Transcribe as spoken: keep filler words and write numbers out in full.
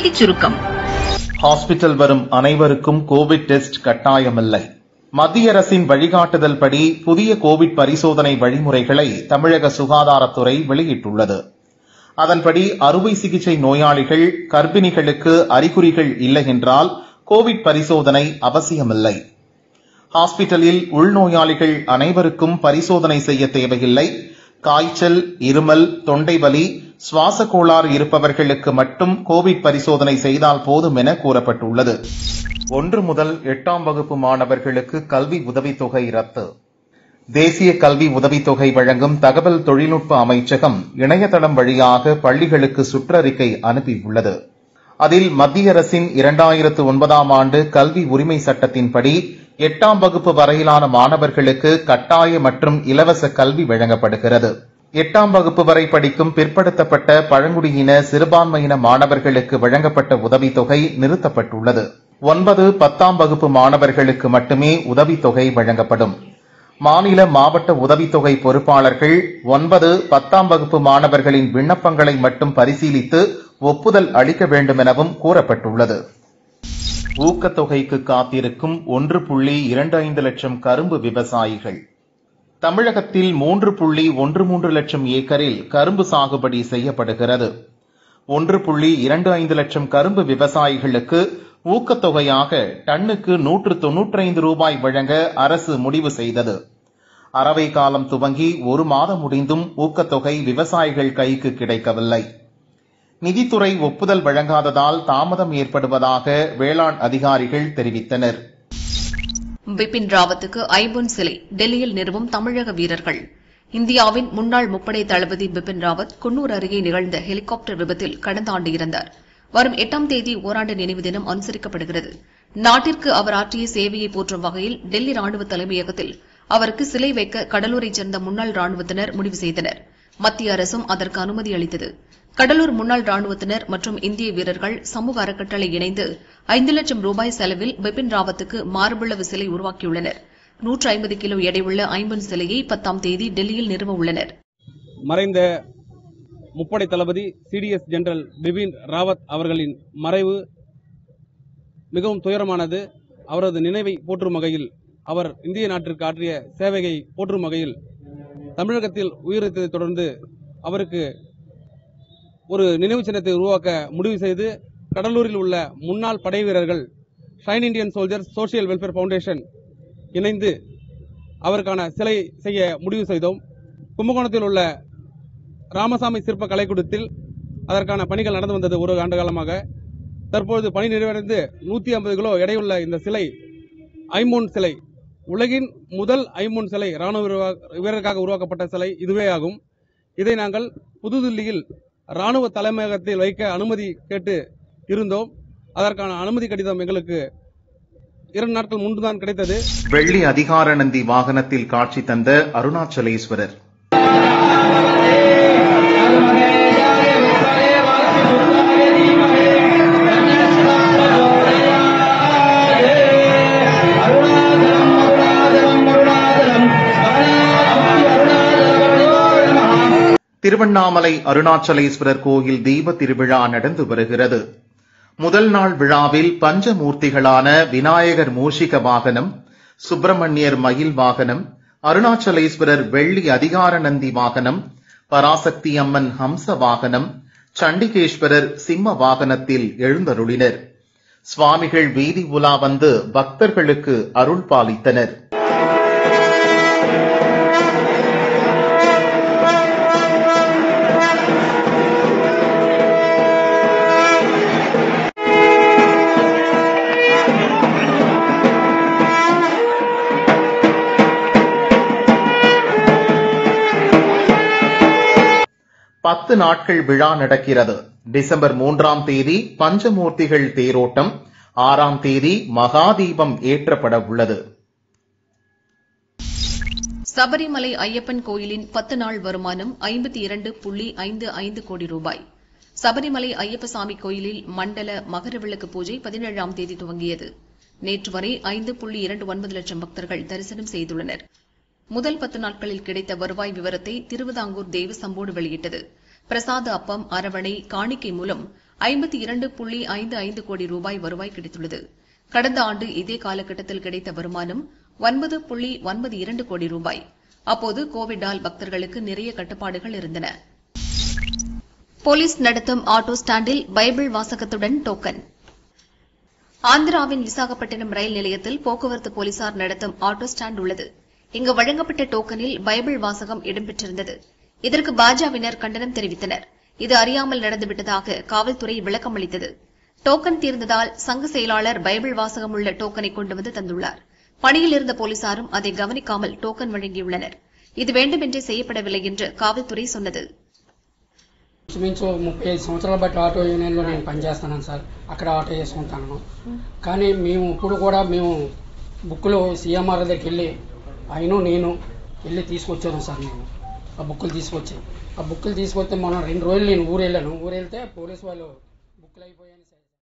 செய்திச் சுருக்கம். ஹாஸ்பிட்டல் வரும் அனைவருக்கும் கோவிட் டெஸ்ட் கட்டாயமில்லை. மத்திய அரசின் வழிகாட்டுதல் படி புதிய கோவிட் பரிசோதனை வழிமுறைகளை தமிழக சுகாதாரத்துறை வெளியிட்டுள்ளது. அதன்படி அறுவை சிகிச்சை நோயாளிகள், கர்ப்பிணிகளுக்கு அறிகுறிகள் இல்லை என்றால் கோவிட் பரிசோதனை அவசியமில்லை. ஹாஸ்பிட்டலில் உள்நோயாளிகள் அனைவருக்கும் பரிசோதனை செய்ய தேவையில்லை. காய்ச்சல், இருமல், தொண்டை வலி, சுவாச கோளாறு இருப்பவர்களுக்கு மட்டும் கோவிட் பரிசோதனை செய்தால் போதும் என கூறப்பட்டுள்ளது. ஒன்று முதல் எட்டாம் வகுப்பு மாணவர்களுக்கு கல்வி உதவித்தொகை ரத்து. தேசிய கல்வி உதவித்தொகை வழங்கும் தகவல் தொழில்நுட்ப அமைச்சகம் இணையதளம் வழியாக பள்ளிகளுக்கு சுற்றறிக்கை அனுப்பியுள்ளது. அதில் மத்திய அரசின் இரண்டாயிரத்து ஒன்பதாம் ஆண்டு கல்வி உரிமை சட்டத்தின்படி எட்டாம் வகுப்பு வரையிலான மாணவர்களுக்கு கட்டாய மற்றும் இலவச கல்வி வழங்கப்படுகிறது. எட்டாம் வகுப்பு வரை படிக்கும் பிற்படுத்தப்பட்ட பழங்குடியின சிறுபான்மையின மாணவர்களுக்கு வழங்கப்பட்ட உதவித்தொகை நிறுத்தப்பட்டுள்ளது. ஒன்பது, பத்தாம் வகுப்பு மாணவர்களுக்கு மட்டுமே உதவித்தொகை வழங்கப்படும். மாநில, மாவட்ட உதவித்தொகை பொறுப்பாளர்கள் ஒன்பது, பத்தாம் வகுப்பு மாணவர்களின் விண்ணப்பங்களை மட்டும் பரிசீலித்து ஒப்புதல் அளிக்க வேண்டும் எனவும் கூறப்பட்டுள்ளது. ஊக்கத்தொகைக்கு காத்திருக்கும் ஒன்று புள்ளி இரண்டு ஐந்து லட்சம் கரும்பு விவசாயிகள். தமிழகத்தில் மூன்று புள்ளி ஒன்று மூன்று லட்சம் ஏக்கரில் கரும்பு சாகுபடி செய்யப்படுகிறது. ஒன்று புள்ளி இரண்டு ஐந்து லட்சம் கரும்பு விவசாயிகளுக்கு ஊக்கத்தொகையாக டன்னுக்கு நூற்று தொன்னூற்றி ஐந்து ரூபாய் வழங்க அரசு முடிவு செய்தது. அரவை காலம் துவங்கி ஒரு மாதம் முடிந்தும் ஊக்கத்தொகை விவசாயிகள் கைக்கு கிடைக்கவில்லை. நிதித்துறை ஒப்புதல் வழங்காததால் தாமதம் ஏற்படுவதாக வேளாண் அதிகாரிகள் தெரிவித்தனர். பிபின் ராவத்துக்கு ஐம்பொன் சிலை டெல்லியில் நிறுவும் தமிழக வீரர்கள். இந்தியாவின் முன்னாள் முப்படை தளபதி பிபின் ராவத் குன்னூர் அருகே நிகழ்ந்த ஹெலிகாப்டர் விபத்தில் கடந்த ஆண்டு இறந்தார். வரும் எட்டாம் தேதி ஓராண்டு நினைவு தினம் அனுசரிக்கப்படுகிறது. நாட்டிற்கு அவர் ஆற்றிய சேவையை போற்றும் வகையில் டெல்லி ராணுவ தலைமையகத்தில் அவருக்கு சிலை வைக்க கடலூரைச் சேர்ந்த முன்னாள் ராணுவத்தினர் முடிவு செய்தனர். மத்திய அரசும் அதற்கு அனுமதி அளித்தது. கடலூர் முன்னாள் ராணுவத்தினர் மற்றும் இந்திய வீரர்கள் சமூக அறக்கட்டளை இணைந்து ஐந்து லட்சம் ரூபாய் செலவில் பிபின் ராவத்துக்கு மார்பளவு சிலை உருவாக்கியுள்ளனர். நூற்று ஐம்பது கிலோ எடையுள்ள ஐம்பொன் சிலையை பத்தாம் தேதி டெல்லியில் நிறுவ உள்ளனர். மறைந்த முப்படை தளபதி சிடிஎஸ் ஜெனரல் பிபின் ராவத் அவர்களின் மறைவு மிகவும் துயரமானது. அவரது நினைவை போற்றும் வகையில், அவர் இந்திய நாட்டிற்கு ஆற்றிய சேவையை போற்றும் வகையில் தமிழகத்தில் உயிரிழந்ததை தொடர்ந்து அவருக்கு ஒரு நினைவு சின்னத்தை உருவாக்க முடிவு செய்து கடலூரில் உள்ள முன்னாள் படை வீரர்கள், shine Indian soldiers social welfare foundation இணைந்து அவருக்கான சிலை செய்ய முடிவு செய்தோம். கும்பகோணத்தில் உள்ள ராமசாமி சிற்ப கலைக்கூடத்தில் அதற்கான பணிகள் நடந்து வந்தது ஒரு ஆண்டு காலமாக. தற்பொழுது பணி நிறைவடைந்து நூற்றி ஐம்பது கிலோ எடையுள்ள இந்த சிலை ஐம்பொன் சிலை, உலகின் முதல் ஐம்பொன் சிலை, ராணுவ வீரருக்காக உருவாக்கப்பட்ட சிலை இதுவே ஆகும். இதை நாங்கள் புதுதில்லியில் ராணுவ தலைமையகத்தில் வைக்க அனுமதி கேட்டு இருந்தோம். அதற்கான அனுமதி கடிதம் எங்களுக்கு இரண்டு நாட்கள் முன்புதான் கிடைத்தது. வெள்ளி அதிகார நந்தி வாகனத்தில் காட்சி தந்த அருணாச்சலேஸ்வரர். திருவண்ணாமலை அருணாச்சலேஸ்வரர் கோயில் தீப திருவிழா நடந்து வருகிறது. முதல் நாள் விழாவில் பஞ்சமூர்த்திகளான விநாயகர் மூஷிக வாகனம், சுப்பிரமணியர் மயில் வாகனம், அருணாச்சலேஸ்வரர் வெள்ளி அதிகார நந்தி வாகனம், பராசக்தி அம்மன் ஹம்ச வாகனம், சண்டிகேஸ்வரர் சிம்ம வாகனத்தில் எழுந்தருளினர். சுவாமிகள் வீதி உலா வந்து பக்தர்களுக்கு அருள் பாலித்தனர். பத்து நாட்கள் விழா நடக்கிறது. டிசம்பர் மூன்றாம் தேதி பஞ்சமூர்த்திகள் தேரோட்டம், ஆறாம் தேதி மகாதீபம் ஏற்றப்பட உள்ளது. சபரிமலை ஐயப்பன் கோயிலின் பத்து நாள் வருமானம் ஐம்பத்தி இரண்டு புள்ளி ஐந்து ஐந்து கோடி ரூபாய். சபரிமலை ஐயப்பசாமி கோயிலில் மண்டல மகரவிளக்கு பூஜை பதினேழாம் தேதி துவங்கியது. நேற்று வரை ஐந்து புள்ளி இரண்டு ஒன்பது லட்சம் பக்தர்கள் தரிசனம் செய்துள்ளனர். முதல் பத்து நாட்களில் கிடைத்த வருவாய் விவரத்தை திருவிதாங்கூர் தேவசம்போர்டு வெளியிட்டது. பிரசாத அப்பம், அரவணை, காணிக்கை மூலம் ஐம்பத்தி இரண்டு புள்ளி ஐந்து ஐந்து கோடி ரூபாய் வருவாய் கிடைத்துள்ளது. கடந்த ஆண்டு இதே காலகட்டத்தில் கிடைத்த வருமானம் ஒன்பது புள்ளி ஒன்பது இரண்டு கோடி ரூபாய். அப்போது கோவிட்டால் பக்தர்களுக்கு நிறைய கட்டுப்பாடுகள் இருந்தன. போலீஸ் நடத்தும் ஆட்டோ ஸ்டாண்டில் பைபிள் வாசகத்துடன் டோக்கன். ஆந்திராவின் விசாகப்பட்டினம் ரயில் நிலையத்தில் போக்குவரத்து போலீசார் நடத்தும் ஆட்டோ ஸ்டாண்ட் உள்ளது. இங்கு வழங்கப்பட்ட டோக்கனில் பைபிள் வாசகம் இடம்பெற்றிருந்தது. இதற்கு பாஜவினர் கண்டனம் தெரிவித்தனர். இது அறியாமல் நடந்துவிட்டதாக காவல்துறை விளக்கம் அளித்தது. டோக்கன் தீர்ந்ததால் சங்க செயலாளர் பைபிள் வாசகம் உள்ள டோக்கனை கொண்டு வந்து தந்துள்ளார். பணியில் இருந்த போலீசாரும் அதை கவனிக்காமல் டோக்கன் வழங்கியுள்ளனர். இது வேண்டுமென்றே செய்யப்படவில்லை என்று కావల్తుறை சொன்னது. ఇంచుమించు ముప్పై ఐదు సంవత్సరాల బట్టి ఆటో యూనియన్లో నేను పనిచేస్తున్నాను సార్. అక్కడ ఆటో చేసుకుంటాను. కానీ మేము ఇప్పుడు కూడా మేము బుక్లో సీఎంఆర్ దగ్గరికి వెళ్ళి ఆయన నేను వెళ్ళి తీసుకొచ్చాను సార్. నేను ఆ బుక్కులు తీసుకొచ్చాను. ఆ బుక్కులు తీసుకొస్తే మొన్న రెండు రోజులు నేను ఊరు వెళ్ళాను. ఊరు వెళ్తే పోలీసు వాళ్ళు బుక్కులు అయిపోయాయని సార్